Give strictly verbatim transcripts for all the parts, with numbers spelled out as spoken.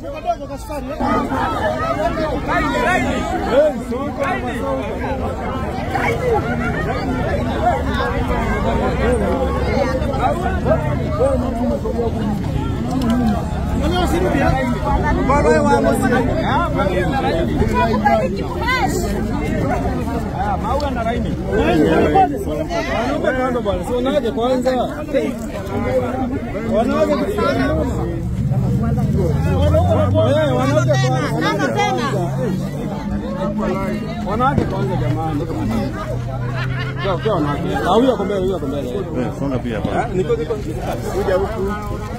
Mau na raini. Kando bwana. Sio naje kwanza. Wanaje kwanza. Eh, wanaje kwanza. Nani tena? Wanaje kwanza jamani. Kwa kwa wanaje. Au huyo kombe huyo kombe. Eh, songa pia hapa. Niko niko kuja huku.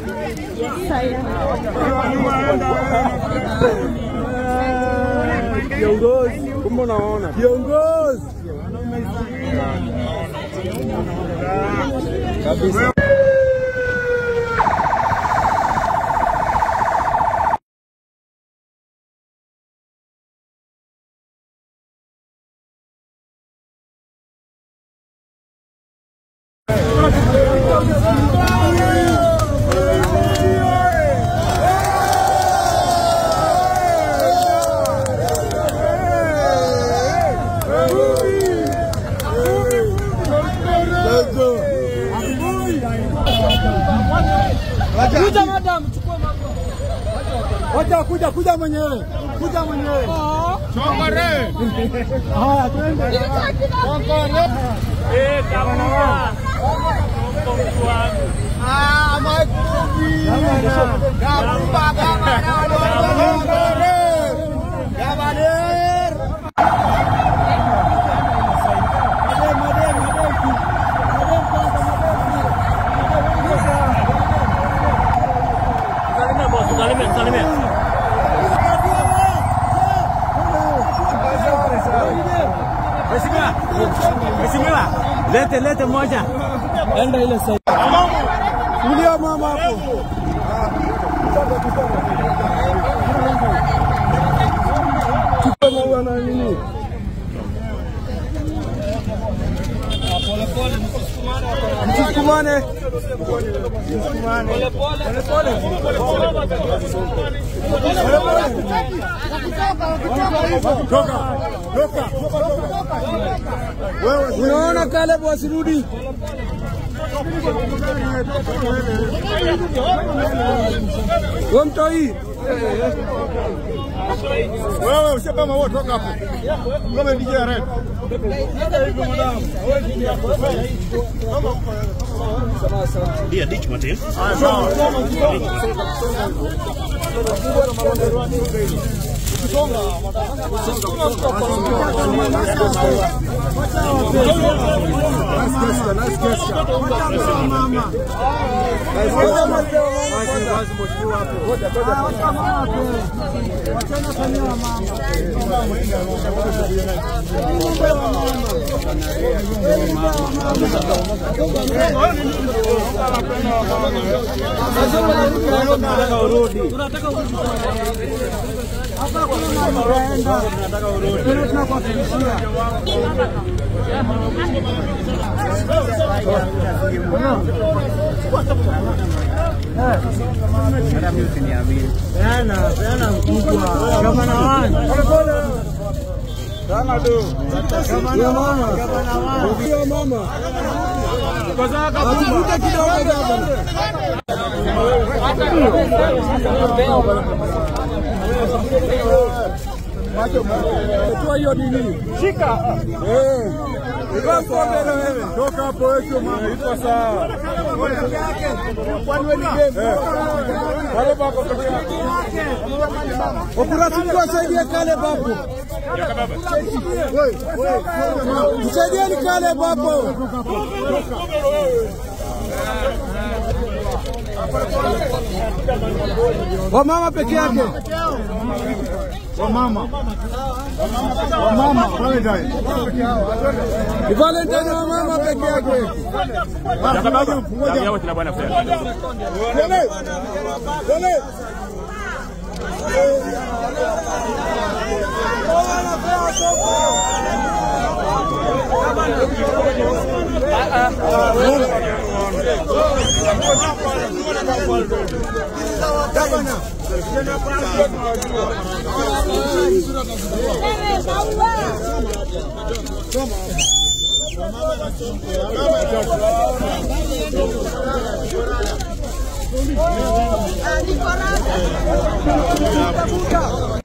Kiongozi, kumbe unaona? Kiongozi. Kabisa. Kuja madam, chukua mambo. Wacha kuja kuja mwenyewe. Kuja mwenyewe. Chongore. Haya twende. Chongore. Eh, gavana. Ah, makubi. Gavana, gavana. Chongore. Gavana. Salimia, salimia. Mheshimiwa. Mheshimiwa. Lete lete moja. Enda ile sasa. Kulia mama hapo. Chukua na nini? Pole pole msisukumane hapo. Msisukumane. Pole pole. Pole pole. Toka. Toka. Wewe unaona kale bosi rudi. Wewe mtoi. Wewe usipama wewe toka hapo. Kama D J Red. Dia ditch mate. Hapa kuna mnaenda. Tunataka urudi. Tunakuhakikishia. Ana mimi usiniamini. Yana, yana mkubwa. Kama na wani. Sana tu. Kama na mama. Kama na mama. Ndio mama. Kwa sababu atuvuta kidogo hapa. Macho toa hiyo nini? Shika. Eh. Iko kombe na wewe. Toka hapo wewe mama. Iko sawa. Kwani wewe ni game? Wale bako peke yake. Okurati kwa saidia kale babu. Yaka baba. Wewe, wewe. Msaidia ni kale babu. Wa mama peke yake. Wa mama. Wa mama Valentine. Ni Valentine wa mama peke yake. Yaka baba. Ndio yao tuna bwana fea. Wale. Wale. Wana fea soko. Nicolás.